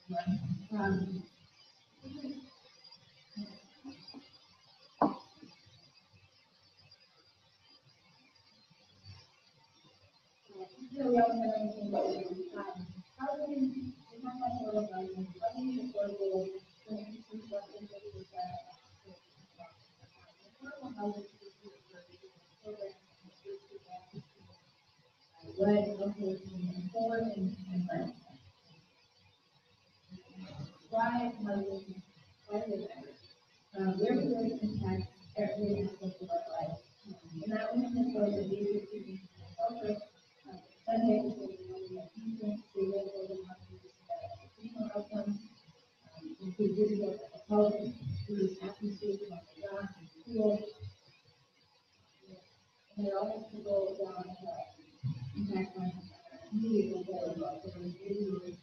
Um, we also have anything about housing, we talk about affordable housing, housing is affordable, when it comes to what individuals affordable housing is programs led locally in forward and rent. Why housing? Why does it matter? Where does it impact every aspect of our life? And that one is going to be also Sunday is going to be decent, stable, educational outcomes, include visible health, include atmosphere, like the job, school, and they're all to go down impact on community overall, so we're really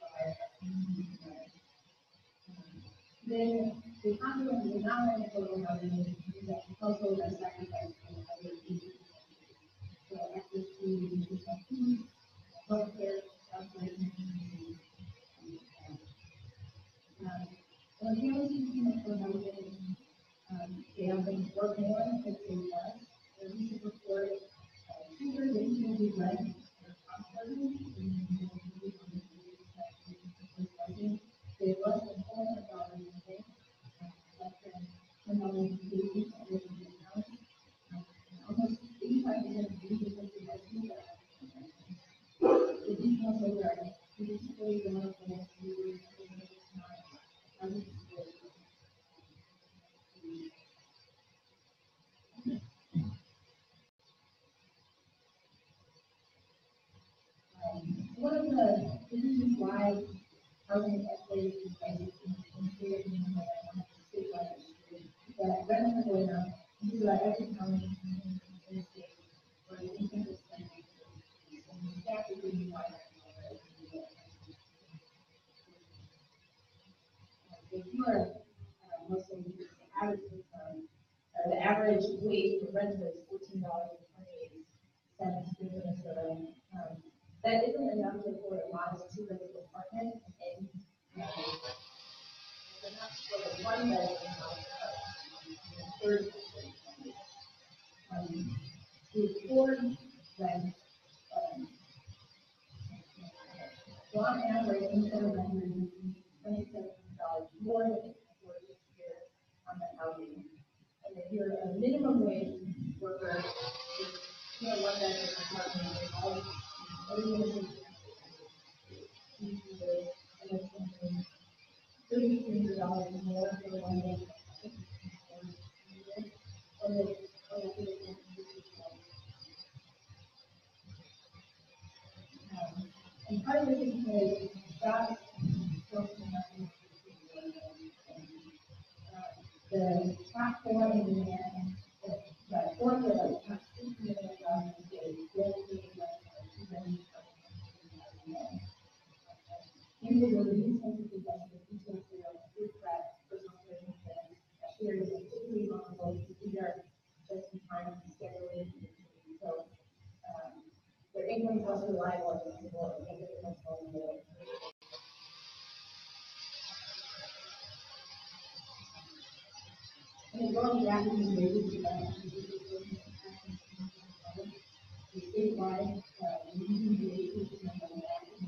then the confidence is not only for housing, but also the sacrifice of other people. So access to nutritional food, healthcare, operation, when families use for housing, they often work more than they less. Their recent report, two-thirds of people who rent their housing, they less than $400 a day, less than $10 a day, almost 85% of users of the housing the details of that, particularly the one that you one of the reasons why housing escalated in prices in Syria and statewide is that rents are going up. This is about every county in the state where the income is spending and staff is being wired. If you are mostly the average income, the average wage for renters is $14.28 in Minnesota. That isn't enough to afford a modest two-bedroom apartment, and enough for the one-bedroom house. Third, to afford rent, on average, income renters $27 more than they can afford each year on the housing. And if you're a minimum wage worker, you know, one bedroom apartment, all $300 more for the one day. And part of it is because jobs don't the top four in the end, the fourth of the top 6 million jobs is dedicated individual sensitive possession of detailed sales, food prep, personal care, shares are particularly vulnerable to either just in time scheduling. So their income is also reliable and visible and make it much vulnerable. And growing rapidly wages statewide, reducing the age of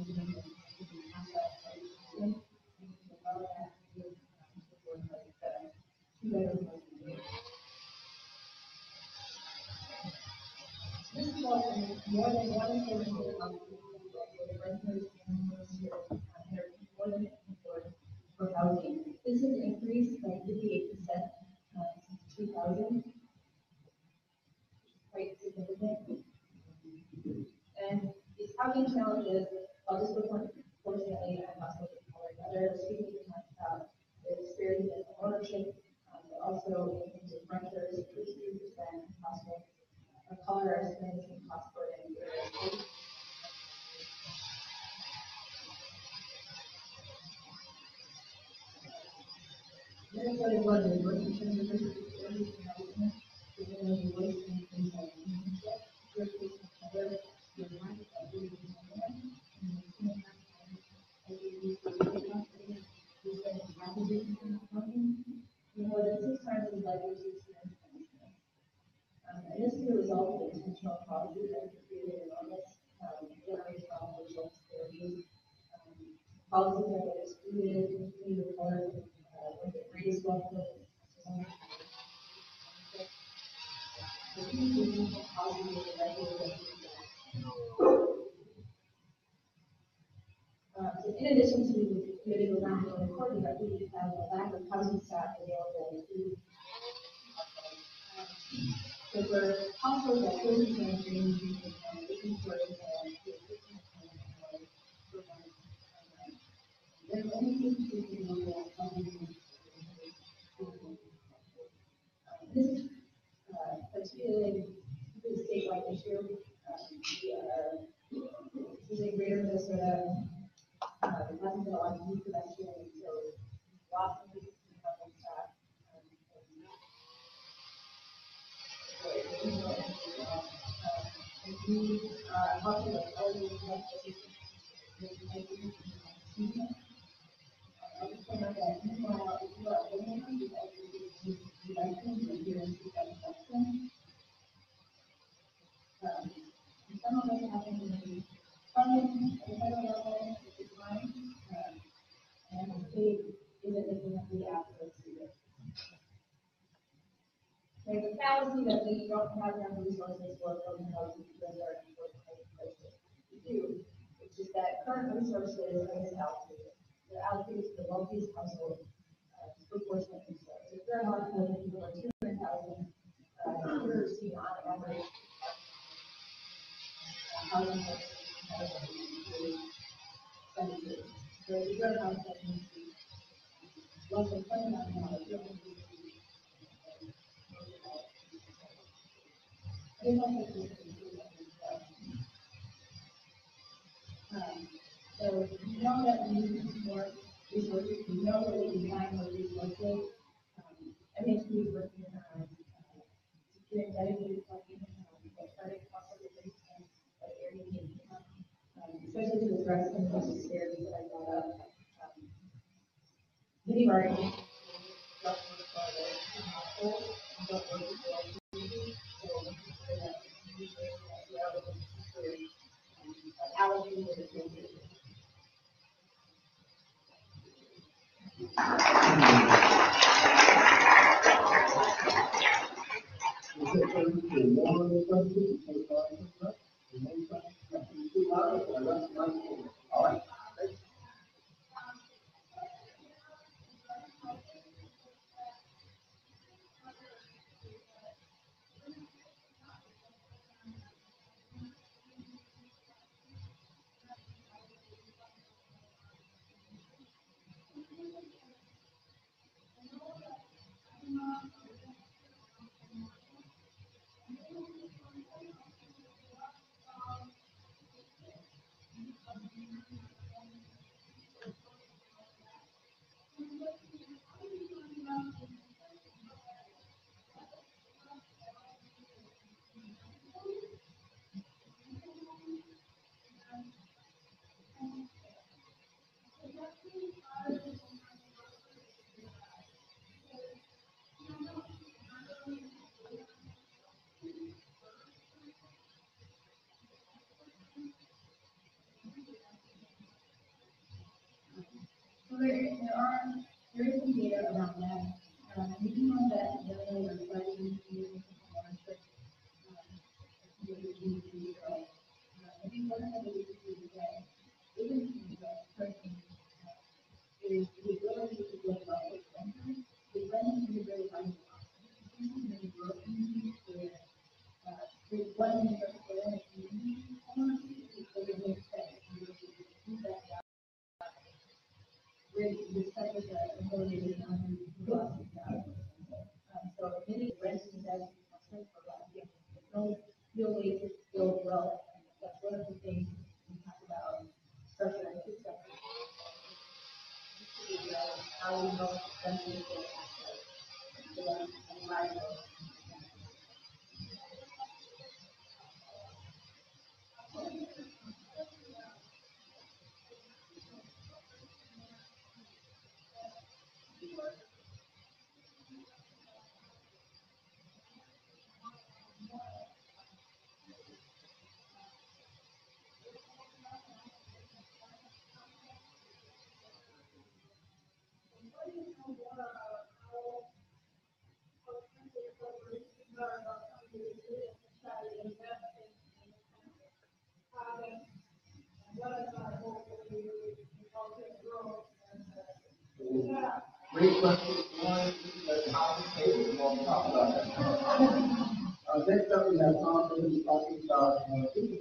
this results in more than 1/4 of the renters and more than for housing. This has increased by 58% since 2000, quite significant. And these housing challenges, while disproportionately, I'm also other speakers have talked about the experience of ownership, but also in terms of renters, 52% households of color are experiencing cost burden. Minnesota is one of the most conservative cities in housing, given the waste and things like housing, more than 6 times as likely to experience homelessness. And this is a result of intentional policies that have created enormous generational social disparities. Policies that get excluded, we report when it raise wealth so in addition to the committee of national reporting, that we have a lack of housing stock available to so for households that closely managing looking for there's only this is particularly a statewide issue. This is a greater Minnesota. There hasn't been a lot of youth production, so lots of youth housing stock. Talking about elderly health services. I just point out that meanwhile, if you are women, you actually elections and here in 2007. Some of us have been funding at the federal level, which is fine, and the state isn't making up the assets either. There's a fallacy that we don't have enough resources for public housing because there are places. We do. It's just that current resources are misallocated. They're allocated to the wealthiest household disproportionately so. So if there are not enough people like 200,000, we're seeing on average housing expenditures. So if you're not spending less than $20,000, you're going to be so we know that we need more resources. We know that we can find more resources. MHP is working on securing dedicated funding that credit cost organizations that area need, especially to address some of those disparities that I brought up. Many of our structures for the household don't work with All right. There is some data around that. We do know that they are studying using ownership. I think one of the issues is that even the person is the ability to live by its renters. The rent is very valuable. There's one in the community, because it makes sense. With such as a ability to so many rents and that's for that. There's no real way to build wealth. That's one of the things we talk about structure and system. How we know the environment. Great question. One, let's conversate, and we'll talk about that. Next up, we have Tom, who's talking about,